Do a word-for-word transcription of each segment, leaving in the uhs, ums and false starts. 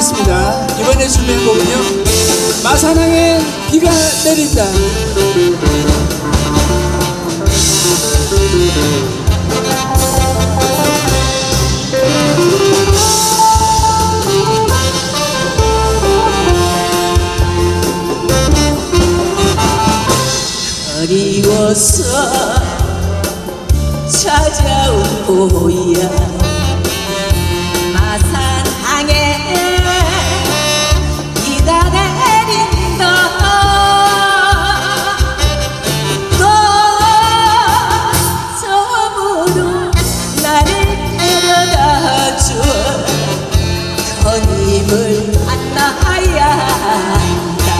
하겠습니다. 이번에 준비한 곡은요, 마산항에 비가 내린다. 그리워서 찾아온 오야 마산항에 비가 내린다. 너 섬으로 나를 데려다줘. 선임을 만나야 한다.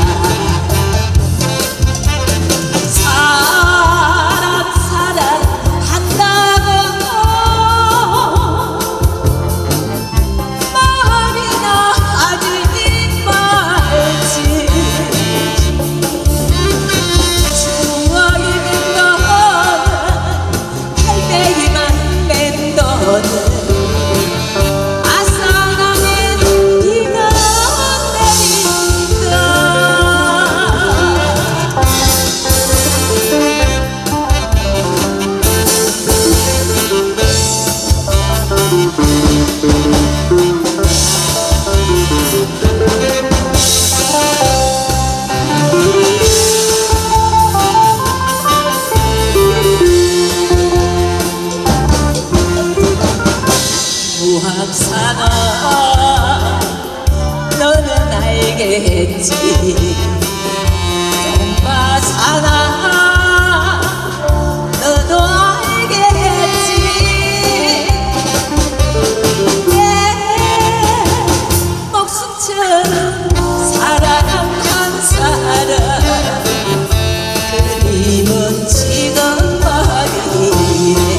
무학사나 너는 알겠지. 용마사나 너도 알겠지. 내 목숨처럼 사랑한 사람 그림은 지금 머리에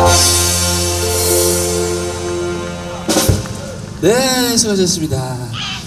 네, 수고하셨습니다.